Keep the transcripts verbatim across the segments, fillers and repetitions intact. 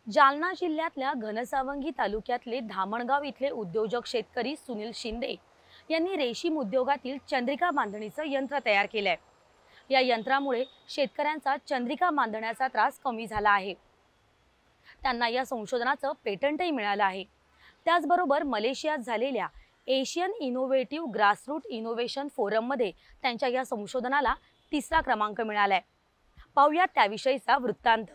जालना जिल्ह्यातल्या घनसावंगी तालुक्यातले धामणगाव इथले उद्योजक शेतकरी सुनील शिंदे यांनी रेशीम उद्योगातील चंद्रिका बांधणीचं यंत्र तयार केलंय। या यंत्रामुळे शेतकऱ्यांचा चंद्रिका बांधण्याचा त्रास कमी झाला आहे। त्यांना या संशोधनाचं पेटंटही मिळालं आहे। त्याचबरोबर मलेशियात झालेल्या Asian innovative grassroot innovation forum मध्ये त्यांच्या या संशोधनाला तिसरा क्रमांक मिळालाय। पाहूया त्याविषयीचा वृत्तांत।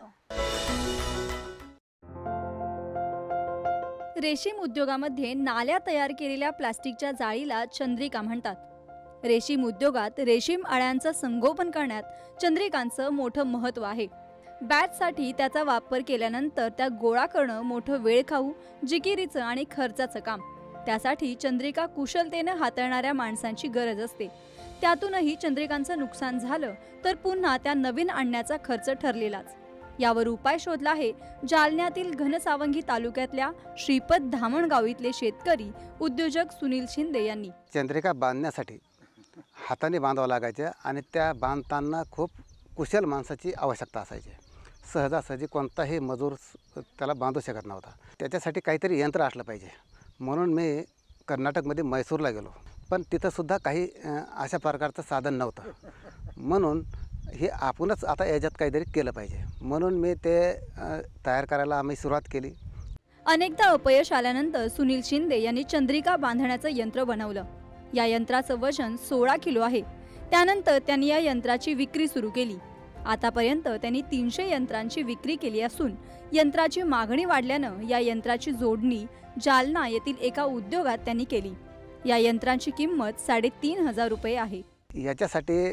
रेशीम उद्योगामध्ये नाल्या तयार केलेल्या प्लास्टिकच्या जाळीला चंद्रिका म्हणतात। रेशीम उद्योगात रेशीम अळ्यांचं संगोपन करण्यात चंद्रिकांचं मोठं महत्त्व आहे। बॅचसाठी त्याचा वापर केल्यानंतर त्या गोळा करणं मोठं वेळखाऊ, जिकिरीचं आणि खर्चाचं काम। त्यासाठी चंद्रिका कुशलतेने हाताळणाऱ्या माणसांची गरज असते। त्यातूनही चंद्रिकांचं नुकसान झालं तर पुन्हा त्या नवीन आणण्याचा खर्च ठरलेलाच। यावर उपाय शोधला आहे जालन्यातील घनसावंगी तालुक्यातल्या श्रीपत धामणगाव इथले शेतकरी उद्योजक सुनील शिंदे यांनी। चंद्रिका बांधण्यासाठी हाताने बांधावं लागायचं आणि त्या बांधताना खूप कुशल माणसाची आवश्यकता असायची। सहजासहजी कोणताही मजूर त्याला बांधू शकत नव्हता। त्याच्यासाठी काहीतरी यंत्र असलं पाहिजे म्हणून मी कर्नाटकमध्ये मैसूरला गेलो, पण तिथंसुद्धा काही अशा प्रकारचं साधन नव्हतं। म्हणून हे आपणच आता याच्यात काहीतरी केलं पाहिजे म्हणून मी ते तयार करायला आम्ही सुरुवात केली। अनेकदा अपयश आल्यानंतर सुनील शिंदे यांनी चंद्रिका बांधण्याचं यंत्र बनवलं। या यंत्राचं वजन सोळा किलो आहे। त्यानंतर त्यांनी या यंत्राची विक्री सुरू केली। आतापर्यंत त्यांनी तीनशे यंत्रांची विक्री केली असून यंत्राची मागणी वाढल्यानं या यंत्राची जोडणी जालना येथील एका उद्योगात त्यांनी केली। या यंत्रांची किंमत साडेतीन हजार रुपये आहे। याच्यासाठी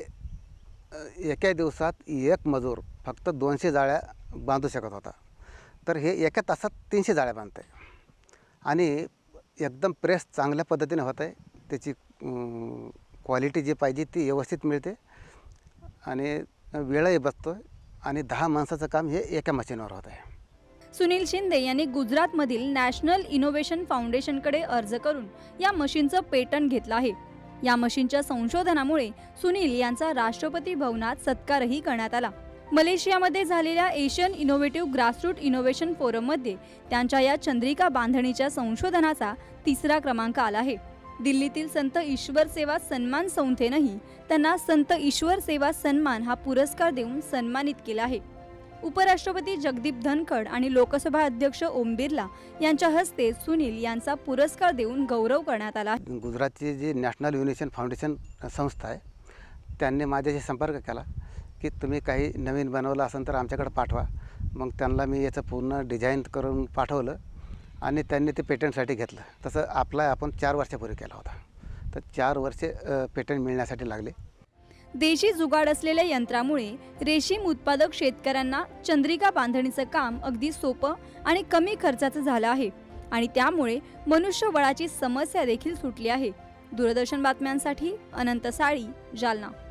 एका दिवसात एक मजूर फक्त दोनशे जाळ्या बांधू शकत होता, तर हे एका तासात तीनशे जाळ्या बांधते आणि एकदम प्रेस चांगल्या पद्धतीने होत आहे। त्याची क्वालिटी जी पाहिजे ती व्यवस्थित मिळते आणि वेळही बचतो आणि दहा माणसाचं काम हे एका मशीनवर होत आहे। सुनील शिंदे यांनी गुजरातमधील नॅशनल इनोव्हेशन फाउंडेशनकडे अर्ज करून या मशीनचं पेटंट घेतलं आहे। या मशीनच्या संशोधनामुळे सुनील यांचा राष्ट्रपती भवनात सत्कारही करण्यात आला। मलेशियामध्ये झालेल्या एशियन इनोव्हेटिव्ह ग्रासरूट इनोव्हेशन फोरममध्ये त्यांच्या या चंद्रिका बांधणीच्या संशोधनाचा तिसरा क्रमांक आला आहे। दिल्लीतील संत ईश्वर सेवा सन्मान संस्थेनंही त्यांना संत ईश्वर सेवा सन्मान हा पुरस्कार देऊन सन्मानित केला आहे। उपराष्ट्रपती जगदीप धनखड आणि लोकसभा अध्यक्ष ओम बिर्ला यांच्या हस्ते सुनील यांचा पुरस्कार देऊन गौरव करण्यात आला। गुजरातची जी नॅशनल इनोव्हेशन फाउंडेशन संस्था आहे त्यांनी माझ्याशी संपर्क केला की तुम्ही काही नवीन बनवलं असेल तर आमच्याकडे पाठवा। मग त्यांना मी याचं पूर्ण डिझाईन करून पाठवलं आणि त्यांनी ते पेटंटसाठी घेतलं। तसं अप्लाय आपण चार वर्षापूर्वी केला होता, तर चार वर्षे पेटंट मिळण्यासाठी लागले। देशी जुगाड असलेल्या यंत्रामुळे रेशीम उत्पादक शेतकऱ्यांना चंद्रिका बांधणीचं काम अगदी सोपं आणि कमी खर्चाचं झालं आहे आणि त्यामुळे मनुष्यबळाची समस्या देखील सुटली आहे। दूरदर्शन बातम्यांसाठी अनंत साळी, जालना।